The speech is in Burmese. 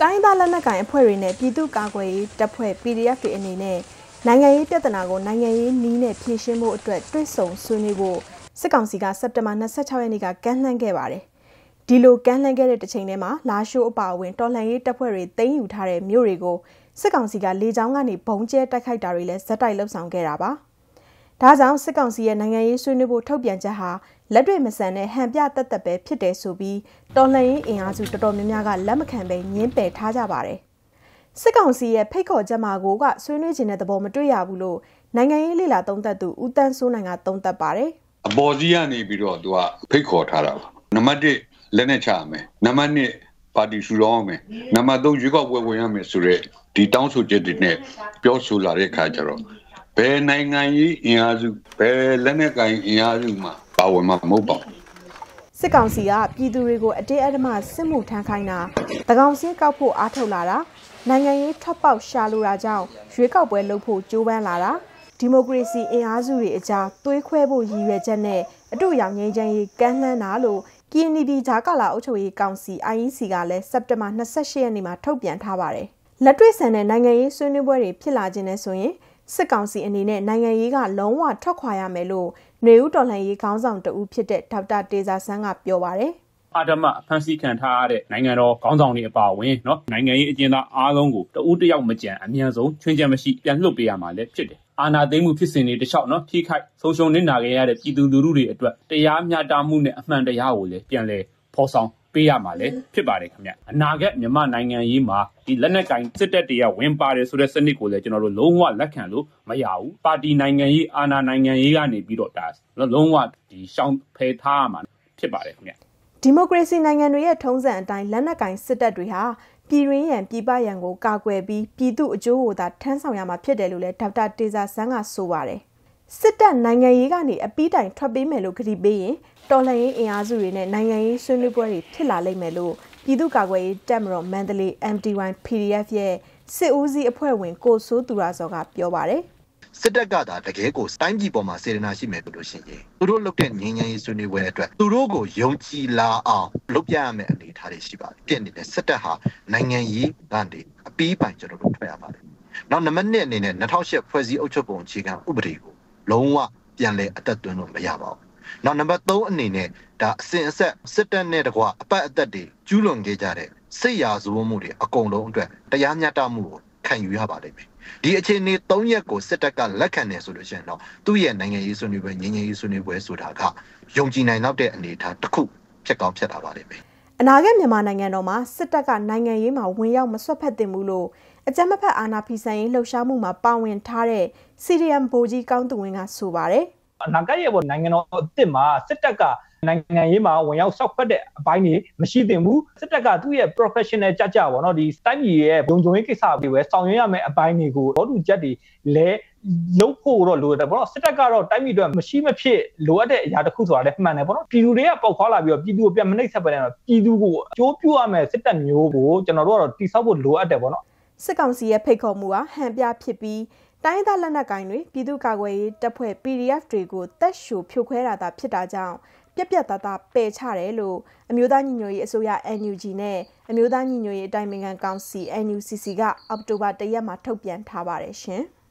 တိုင်းသားလက်နက်ကိုင်အဖွဲ့တွေနဲ့ပြည်သူ့ကာကွယ်ရေးတပ်ဖွဲ့ PDF တွေအနေနဲ့နိုင်ငံရေးပြဿနာကိုနိုင်ငံရေးနည်းနဲ့ဖြေရှင်းဖို့အတွက်တွေ့ဆုံဆွေးနွေးဖို့စစ်ကောင်စီကစက်တင်ဘာ26ရက်နေ့ကကမ်းလှမ်းခဲ့ပါတယ်။ဒီလိုကမ်းလှမ်းခဲ့တဲ့တစ်ချိန်တည်းမှာလာရှိုးအပါအဝင်တော်လှန်ရေးတပ်ဖွဲ့တွေသိမ်းယူထားတဲ့မြို့တွေကိုစစ်ကောင်စီကလေကြောင်းကနေဘုံကျဲတိုက်ခိုက်တာတွေလည်းဇက်တိုက်လှုပ်ဆောင်ခဲ့တာပါ။ဒါကြောင့်စစ်ကောင်စီရဲ့နိုင်ငံရေးဆွေးနွေးဖို့ထုတ်ပြန်ချက်ဟာလက်တွေ့မဆန်တဲ့ဟန်ပြသက်သက်ပဲဖြစ်တယ်ဆိုပြီးတော်လှန်ရေးအင်အားစုတော်တော်များများကလက်မခံပဲညှင်းပယ်ထားကြပါတယ်။စစ်ကောင်စီရဲ့ဖိတ်ခေါ်ချက်မှာကိုကဆွေးနွေးခြင်းတဲ့သဘောမတွေ့ရဘူးလို့နိုင်ငံရေးလေလာသုံးသပ်သူဦးတန်းစိုးနိုင်ကသုံးသပ်ပါတယ်။အပေါ်ကြီးကနေပြီးတော့သူကဖိတ်ခေါ်ထားတာပါ။နံပါတ်1လက်နဲ့ချရမယ်။နံပါတ်2ပါတီစုရောင်းရမယ်။နံပါတ်3ရွေးကောက်ပွဲဝင်ရမယ်ဆိုတဲ့ဒီတောင်းဆိုချက်တွေနဲ့ပြောဆိုလာတဲ့အခါကျတော့ဘယ်နိုင်ငံရေးအင်အားစုဘယ်လက်နက်ကိုင်အင်အားစုမှပါဝင်မှာမဟုတ်ပါဘူးစစ်ကောင်စီကပြည်သူတွေကိုအတင်းအဓမ္မစစ်မှုထမ်းခိုင်းတာတကောင်စင်းကောက်ဖို့အားထုတ်လာတာနိုင်ငံရေးထွက်ပေါက်ရှာလိုတာကြောင့်ရွေးကောက်ပွဲလုပ်ဖို့ကြိုးပမ်းလာတာဒီမိုကရေစီအင်အားစုတွေအကြားသွေးခွဲဖို့ရည်ရွယ်ချက်နဲ့အတူရောင်ငြိမ်းချမ်းရေးကမ်းလှမ်းတာလို့KNBဂျာကာလာအုပ်ချုပ်ရေးကောင်စီ IEC ကလည်းစက်တင်ဘာ28ရက်နေ့မှာထုတ်ပြန်ထားပါတယ်လက်တွေ့ဆန်တဲ့နိုင်ငံရေးဆွေးနွေးပွဲတွေဖြစ်လာခြင်းနဲ့ဆိုရင်စစ်ကောင်စီအနေနဲ့နိုင်ငံရေးကလုံးဝထွက်ခွာရမယ်လို့ຫນွေဦးတော်လှန်ရေးခေါင်းဆောင်တဦးဖြစ်တဲ့ဒေါက်တာတေဇာဆန်းကပြောပါတယ်။အာဓမ္မအဖမ်းဆီးခံထားရတဲ့နိုင်ငံတော်ခေါင်းဆောင်တွေအပါအဝင်เนาะနိုင်ငံရေးအကျဉ်းသားအားလုံးကိုတဦးတယောက်မကြံအမြန်ဆုံးချွင်းချက်မရှိပြန်လွှတ်ပေးရမှာလည်းဖြစ်တယ်။အာဏာသိမ်းမှုဖြစ်စဉ်တွေတခြားเนาะထိခိုက်ဆုံးရှုံးနေတာခဲ့ရတဲ့ပြည်သူလူထုတွေအတွက်တရားမျှတမှုနဲ့အမှန်တရားကိုလည်းပြန်လည်ဖော်ဆောင်ပေးရမှာလည်းဖြစ်ပါတယ်ခင်ဗျအနာဂတ်မြန်မာနိုင်ငံရေးမှာဒီလက်နက်ကင်စစ်တပ်တွေကဝင်ပါတယ်ဆိုတဲ့စနစ်ကိုလည်းကျွန်တော်တို့လုံးဝလက်ခံလို့မရဘူးပါတီနိုင်ငံရေးအာဏာနိုင်ငံရေးကနေပြီးတော့ဒါလုံးဝဒီရှောင်ဖယ်ထားရမှာဖြစ်ပါတယ်ခင်ဗျဒီမိုကရေစီနိုင်ငံတွေရဲ့ထုံးစံအတိုင်းလက်နက်ကင်စစ်တပ်တွေဟာပြည်ရင်းရန်ပြည်ပရန်ကိုကာကွယ်ပြီးပြည်သူအကျိုးကိုသာထမ်းဆောင်ရမှာဖြစ်တယ်လို့လည်းဒေါက်တာတေဇာဆန်းကဆိုပါတယ်စစ်တပ်နိုင်ငံရေးကနေအပီးတိုင်ထွက်ပေးမယ်လို့ကတိပေးရင်တော်လှန်ရေးအင်အားစုတွေနဲ့နိုင်ငံရေးဆွေးနွေးပွဲတွေဖြစ်လာလိမ့်မယ်လို့ပြည်သူ့ကာကွယ်ရေးတပ်မတော်မန္တလေး MTY PDF ရဲ့စစ်ဦးစီးအဖွဲ့ဝင်ကိုစိုးသူရစောကပြောပါတယ်စစ်တပ်ကသာတကယ်ကိုတိုင်းပြည်ပေါ်မှာစေတနာရှိမယ်လို့ရှိရင်သူတို့လုပ်တဲ့ငြိမ်းချမ်းရေးဆွေးနွေးပွဲအတွက်သူတို့ကိုယုံကြည်လာအောင်လုပ်ပြရမယ့်အနေအထားတွေရှိပါတယ်ပြည့်နေတဲ့စစ်တပ်ဟာနိုင်ငံရေးကနေအပီးပိုင်ကျွန်တော်တို့ထွက်ရပါတယ်နောက်နံပါတ်1အနေနဲ့2008ဖွဲ့စည်းအုပ်ချုပ်ပုံအခြေခံဥပဒေကိုလုံးဝပြန်လည်အသက်သွင်းလို့မရပါဘူးနောက်နံပါတ်3အနေနဲ့ဒါအစဉ်အဆက်စစ်တပ်နဲ့တကွအပတ်အသက်တွေကျူးလွန်ခဲ့ကြတဲ့စစ်ရာဇဝတ်မှုတွေအကုန်လုံးအတွက်တရားမျှတမှုကိုခံယူရပါလိမ့်မယ်ဒီအခြေအနေ3ရက်ကိုစစ်တပ်ကလက်ခံတယ်ဆိုလို့ရှိရင်တော့သူ့ရဲ့နိုင်ငံရေးဆွေးနွေးပွဲငြိမ်းချမ်းရေးဆွေးနွေးပွဲဆိုတာကယုံကြည်နိုင်တဲ့အနေအထားတစ်ခုဖြစ်ကောင်းဖြစ်လာပါလိမ့်မယ်အနာဂတ်မြန်မာနိုင်ငံတော်မှာစစ်တပ်ကနိုင်ငံရေးမှာဝင်ရောက်မဆွတ်ဖက်တင်ဘူးလို့အကြမ်းမဖက်အာဏာဖီဆန်ရေးလှုပ်ရှားမှုမှာပါဝင်ထားတဲ့ CDM ဗိုလ်ကြီးကောင်းသူဝင်းကဆိုပါတယ်အနာဂတ်ရဲ့နိုင်ငံတော်အစ်စ်မှာစစ်တပ်ကနိုင်ငံရေးမှာဝင်ရောက်ဆောက်ဖက်တဲ့အပိုင်းတွေမရှိသင့်ဘူးစစ်တပ်ကသူ့ရဲ့ professional ကြပေါ့နော်ဒီတိုင်းပြည်ရဲ့ဘုံကြုံရေးကိစ္စတွေပဲဆောင်ရွက်ရမယ့်အပိုင်းတွေကိုဘောတူချက်တွေလဲလုပ်ဖို့တော့လိုတယ်ပေါ့နော်စစ်တပ်ကတော့တိုင်းပြည်အတွက်မရှိမဖြစ်လိုအပ်တဲ့အရာတစ်ခုဆိုတာလည်းမှန်တယ်ပေါ့နော်ပြည်သူတွေကပေါက်ခွာလာပြီးတော့ပြည်သူကိုပြန်မနှိပ်ဆက်ပဲတော့ပြည်သူကိုအကျိုးပြုရမယ့်စစ်တပ်မျိုးကိုကျွန်တော်တို့ကတော့တိစောက်ဖို့လိုအပ်တယ်ပေါ့နော်စစ်ကောင်စီရဲ့ဖိတ်ခေါ်မှုဟာဟန်ပြဖြစ်ပြီးတိုင်းသားလက်နက်ကိုင်တွေပြည်သူ့ကာကွယ်ရေးတပ်ဖွဲ့ PDF တွေကိုတက်ရှို့ဖြိုခွဲတာသာဖြစ်တာကြောင့်ပြက်ပြက်သားသားပယ်ချတယ်လို့အမျိုးသားညီညွတ်ရေးအစိုးရ NUG နဲ့အမျိုးသားညီညွတ်ရေးအတိုင်းအမြံကောင်စီ NUCC ကအောက်တိုဘာ1ရက်မှာထုတ်ပြန်ထားပါတယ်ရှင်။